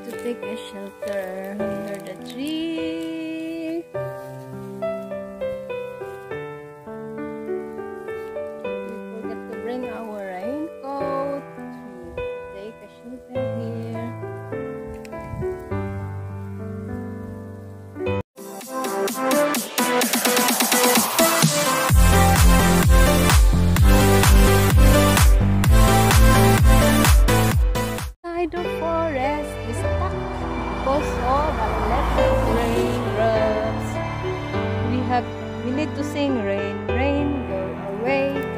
to take a shelter under the tree. We forget to bring our raincoat to take a shelter here. The forest is stuck because of electric rain drops. We need to sing rain, rain, go away.